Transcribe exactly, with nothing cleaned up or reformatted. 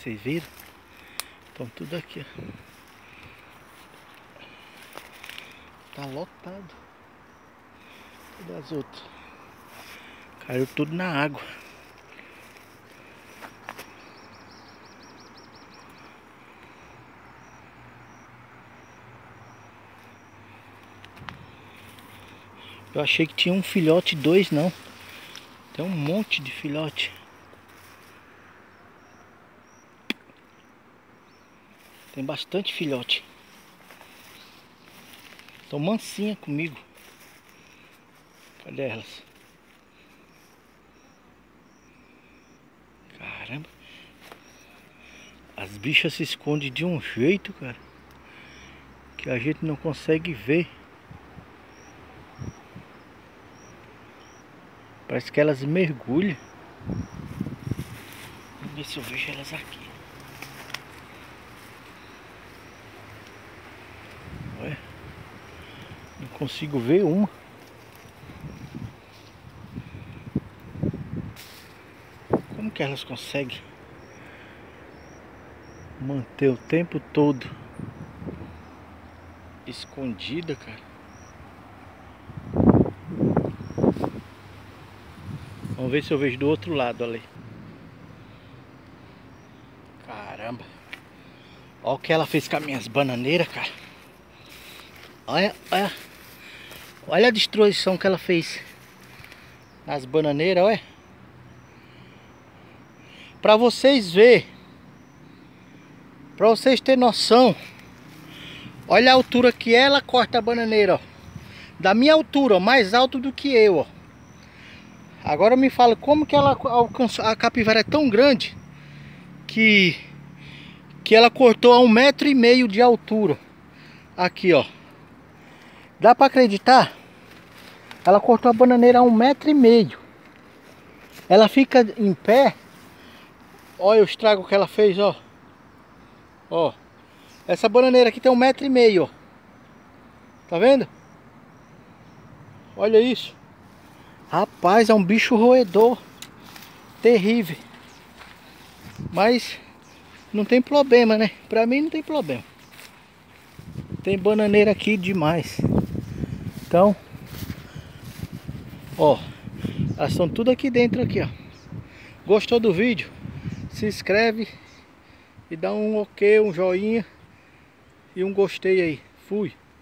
vocês viram. Estão tudo aqui, ó. Tá lotado. E das outras? Caiu tudo na água. Eu achei que tinha um filhote, dois não. Tem um monte de filhote. Tem bastante filhote. Estão mansinha comigo. Cadê elas? Caramba. As bichas se escondem de um jeito, cara, que a gente não consegue ver. Parece que elas mergulham. Vamos ver se eu vejo elas aqui. Olha. Não consigo ver uma. Como que elas conseguem manter o tempo todo escondida, cara? Vamos ver se eu vejo do outro lado ali. Caramba. Olha o que ela fez com as minhas bananeiras, cara. Olha, olha. Olha a destruição que ela fez nas bananeiras, olha. Pra vocês verem. Pra vocês terem noção. Olha a altura que ela corta a bananeira, ó. Da minha altura, ó, mais alto do que eu, ó. Agora me fala como que ela alcançou. A capivara é tão grande que que ela cortou a um metro e meio de altura. Aqui, ó. Dá pra acreditar? Ela cortou a bananeira a um metro e meio. Ela fica em pé. Olha o estrago que ela fez, ó. Ó. Essa bananeira aqui tem um metro e meio, ó. Tá vendo? Olha isso. Rapaz, é um bicho roedor terrível. Mas não tem problema, né? Pra mim não tem problema. Tem bananeira aqui demais. Então, ó, elas estão tudo aqui dentro aqui, ó. Gostou do vídeo? Se inscreve e dá um ok, um joinha e um gostei aí. Fui.